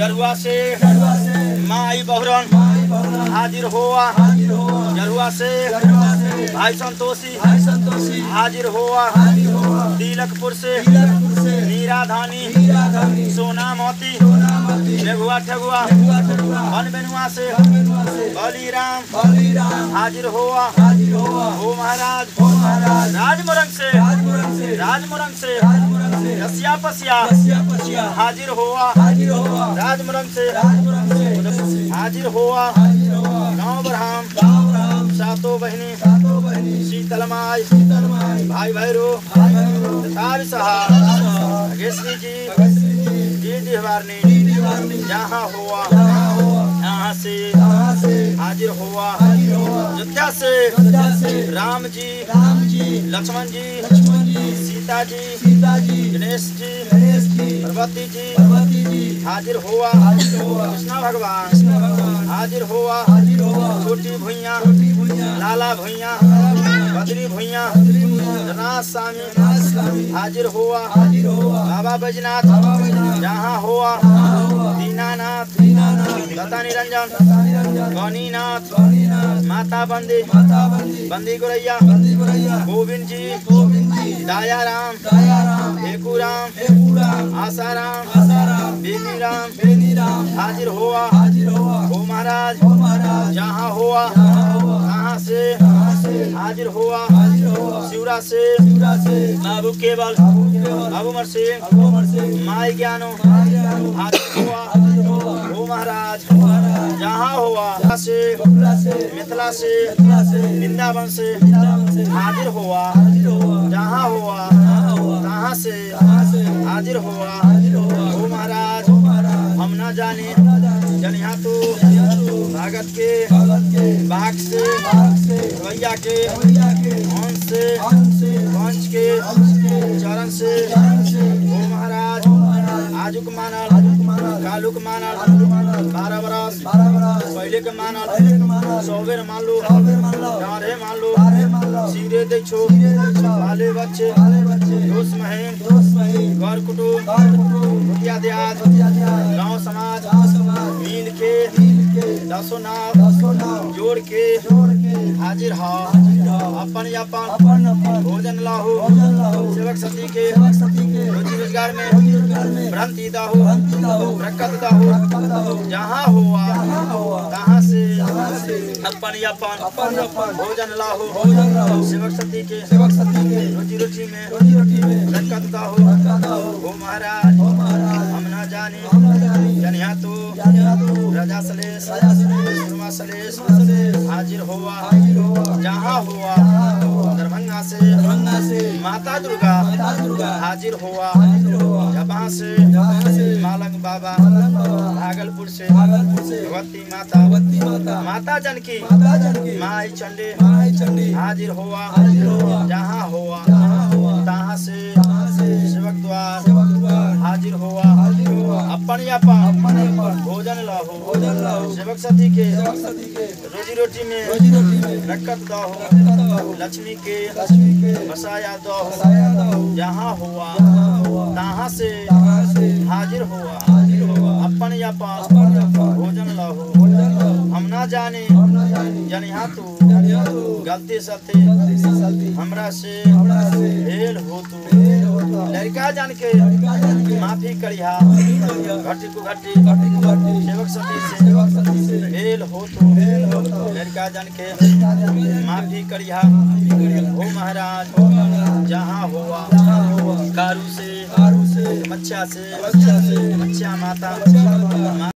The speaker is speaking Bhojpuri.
जरुआ से माई बहुरन हाजिर हुआ। जरुआ से भाई संतोषी हाजिर हुआ। तिलकपुर से मीरा धानी सोना मोती ठेगुआ वन बेनुआ से बलीराम हाजिर हुआ। हो महाराज राजमुरंग से रसिया पसिया हाजिर हुआ। राजमुरंग से हाजिर हुआ। गाँव ब्रह्म सातों बहनी शीतलमाई भाई भैरो अगेश्वरी जी दिहवारनी जहाँ हुआ यहाँ से हाजिर हुआ। अयोध्या से राम जी लक्ष्मण जी सीता जी गणेश जी पार्वती जी हाजिर हुआ। कृष्णा भगवान हाजिर हुआ। छोटी भुइया लाला भुइया बद्री भुइया जगन्नाथ स्वामी हाजिर हुआ। बाबा बैजनाथ जहाँ हुआ। दीनानाथ लता निरंजन गौनीनाथ माता बंदी गुरैया गोविंद जी दायाराम हेकूराम आसाराम बेनीराम हाजिर हुआ। हो महाराज जहाँ हुआ कहाँ से हाजिर हुआ। शिवरा से बाबू केवल बाबू मरसिंह माई ज्ञानो हाजिर हुआ। हो महाराज जहाँ हुआ से मिथिला से वृंदावन से हाजिर हुआ। जहाँ हुआ कहाँ से हाजिर हुआ। हो महाराज हम न जाने जनिहा तो भगत के बाग से भैया के हंस से पंच के चरण से। हो महाराज आजुक मानल कालुक मानल 12 बरस पहले के मानल 100 बेर मान लो डारे मान लो सीरे दे छो बाले बच्चे दोस्त महीन घर कुटुंब रुपया देहात गाँव समाज मिल के 10 नाव जोड़ के हाजिर हो। अपन भोजन लाहो सेवक सती के रोजी रोजगार में भ्रांति दाहो बरकत दाहो। जहाँ हुआ कहाँ से अपन भोजन लाहो सेवक सती के रोजी में बरकत दाहो। हो महाराज हम न जाने जनिहा तो राजा सलेश सलेश हाजिर हुआ। जहाँ हुआ दरभंगा से माता दुर्गा हाजिर हुआ। जहाँ से मालंग बाबा भागलपुर से भगवती माता जानकी माई चंडी हाजिर हुआ। जहाँ हुआ तहाँ से सेवक द्वार हाजिर हुआ। अपन भोजन लाहो सेवक सती के रोजी रोटी में बरकत दाहो लक्ष्मी के बसाया दाहो। जहाँ हुआ तहाँ से हाजिर हुआ। अपन भोजन लाहो हम न जाने जनिहा तू गलती सती हमरा से भेल हो तू। लड़का जान के माफी करिहा घटी को घटी सेवक सती से भेल हो तू। लड़का जान के माफी करिहा। हो महाराज जहाँ हुआ कारू से मच्छा माता